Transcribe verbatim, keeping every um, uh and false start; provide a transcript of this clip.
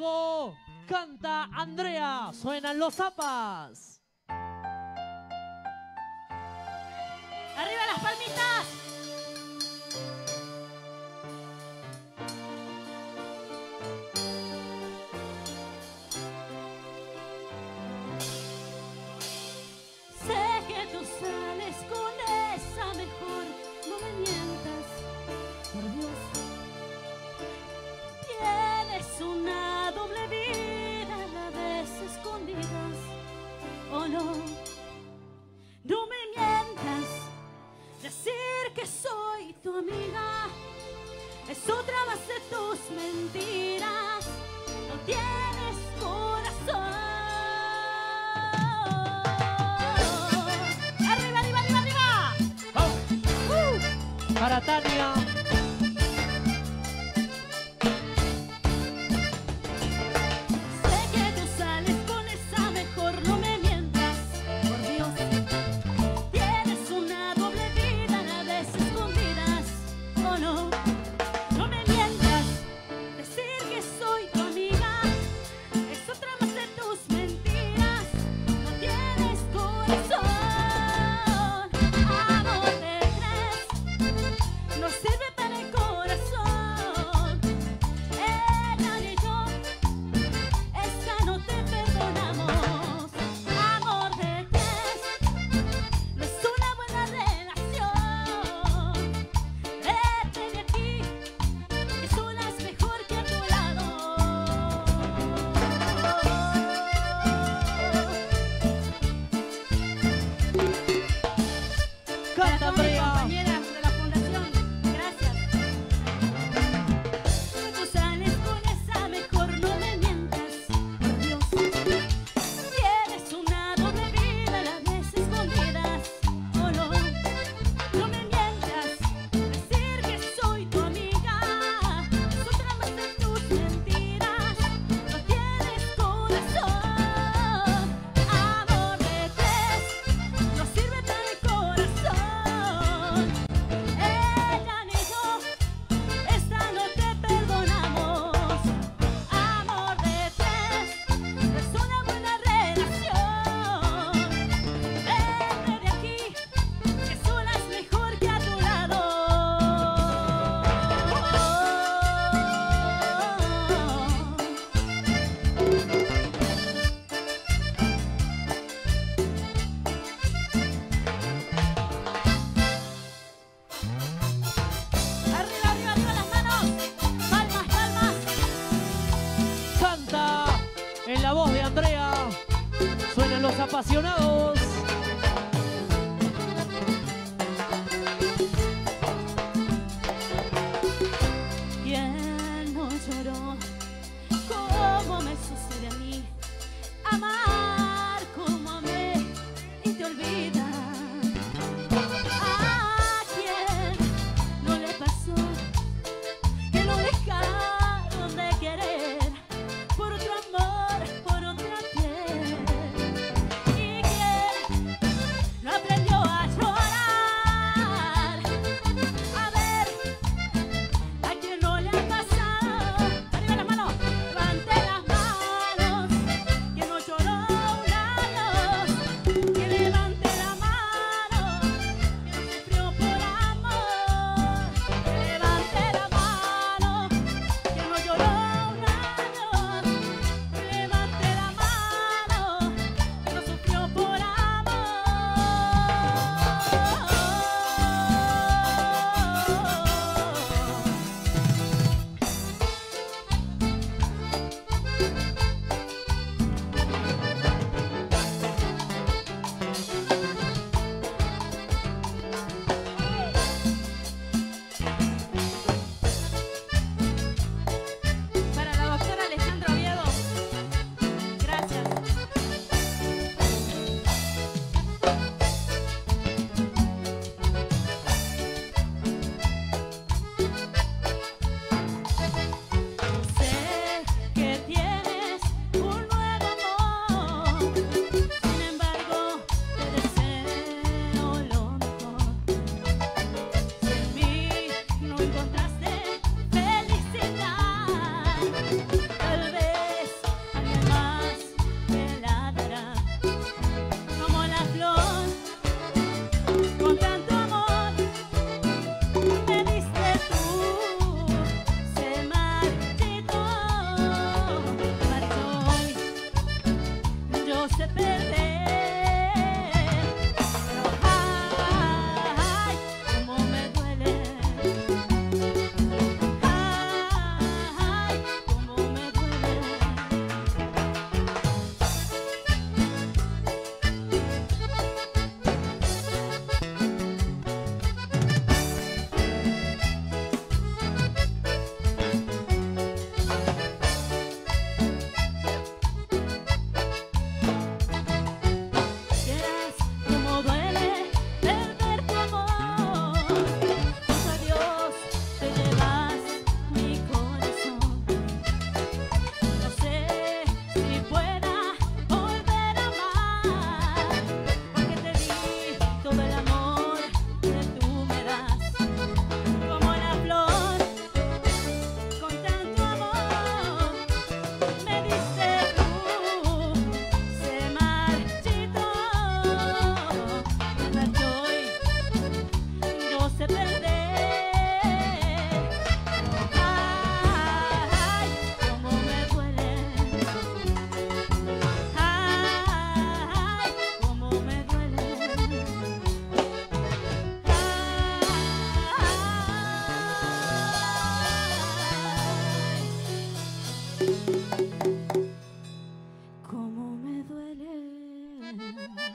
Chaco, canta Andrea, suenan los zapas. ¡Arriba las palmitas! Sé que tú sales con esa mejor, no me mientas, por Dios. Tienes una doble vida, a la vez escondidas, ¿o no? No me mientas, decir que soy tu amiga es otra más de tus mentiras. No tienes corazón. ¡Arriba, arriba, arriba, arriba! Oh. Uh. Para Tania. La voz de Andrea, suenan los apasionados. ¿Quién no lloró como me sucede a mí? Amar como amé y te olvida. ¿A quién no le pasó que lo dejaron de querer por otro amor? ¿Y quién Cómo me duele.